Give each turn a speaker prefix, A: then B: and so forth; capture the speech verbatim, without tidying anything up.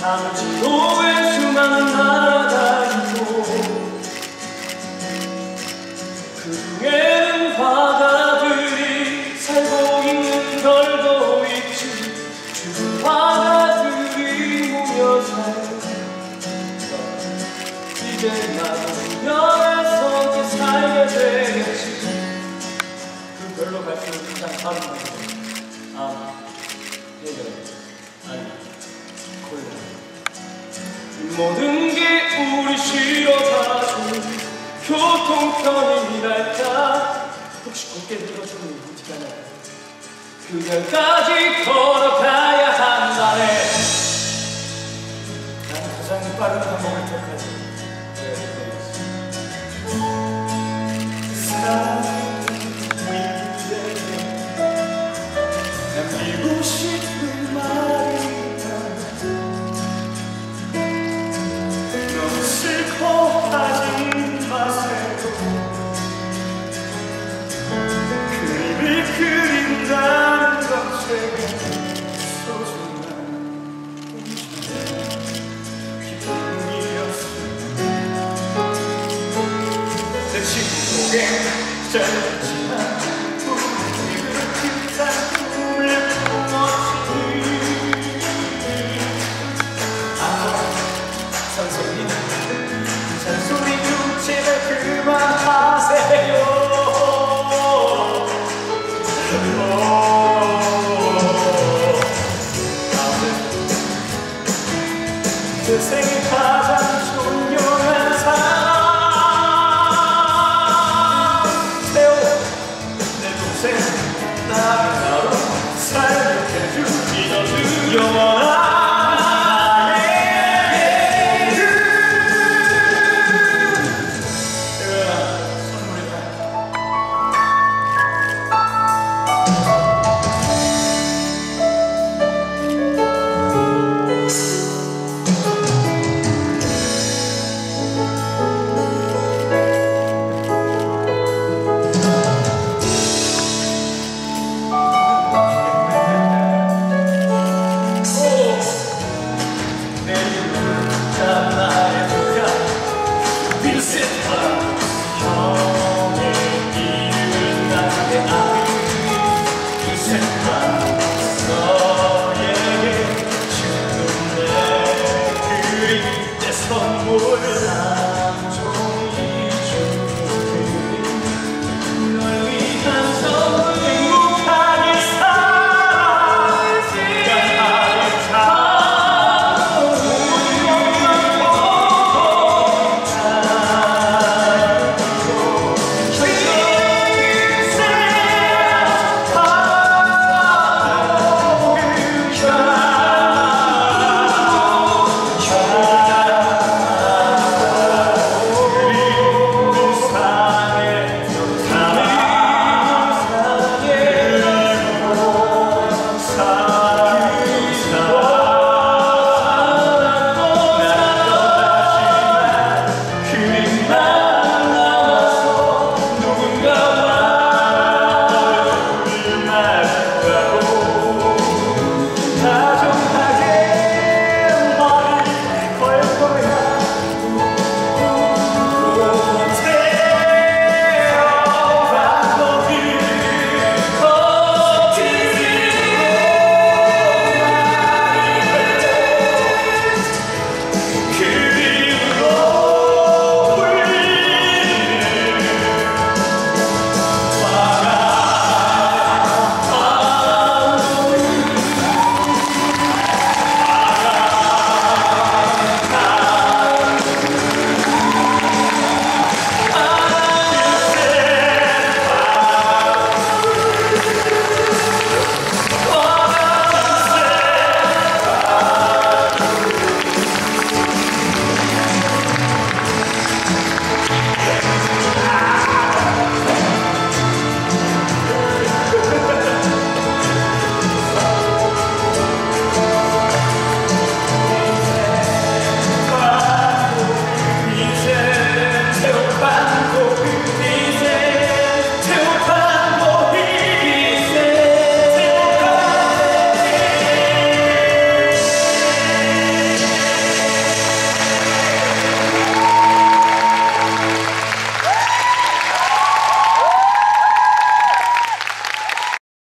A: 지도에 수많은 나라가 있고 그 중에는 화가들이 살고 있는 걸도 있지. 죽은 화가들이 모여 살다 이제 나도 별에서 살게 되겠지. 그 별로 갈수록 가장 빠른 방법. 아, 해결 아니 콜라. 모든 게 우리 싫어하는 교통편이랄까. 혹시 곱게 들어주면 어떻게 하나. 그날까지 걸어가야 한다네. 나는 가장 빠른 방법을 택하지. 남기고 싶은 말이 너무 슬퍼하지 마세요. 그림을 그린다는 것 제게 소중한 기쁨이었어. 내 친구 속에 짧았지만 우리를 그딴 꿈을 꾸었지. 아, 선생님 잔소리 좀 제발 그만하세요. 세상에 가장 존경한 사람 태호 내 동생 나를 나로 살게 해줄 믿어주여.